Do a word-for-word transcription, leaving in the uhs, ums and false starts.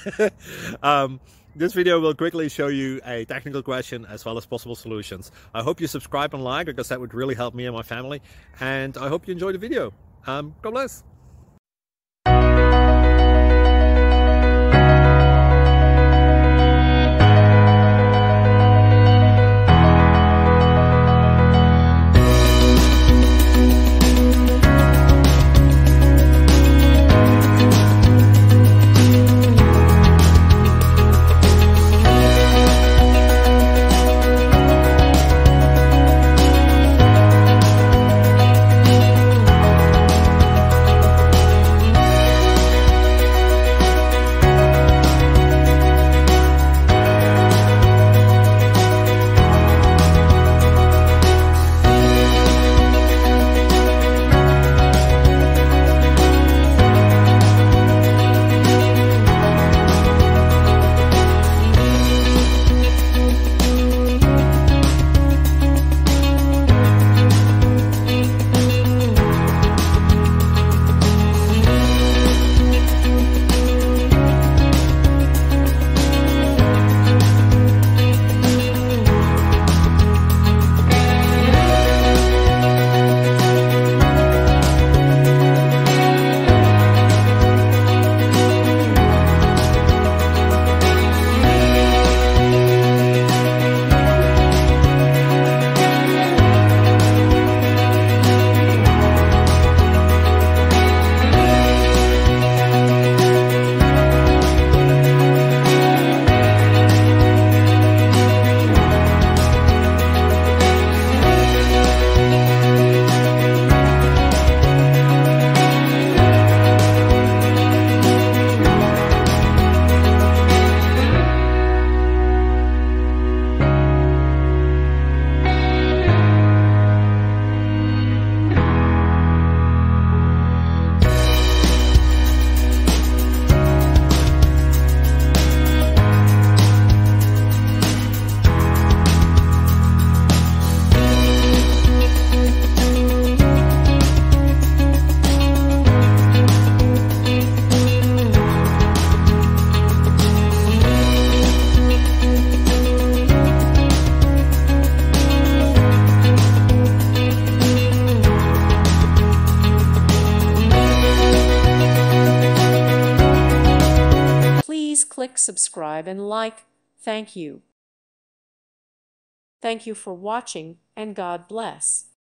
um, this video will quickly show you a technical question as well as possible solutions. I hope you subscribe and like, because that would really help me and my family. And I hope you enjoy the video. Um, God bless. Please click subscribe and like. Thank you. Thank you for watching, and God bless.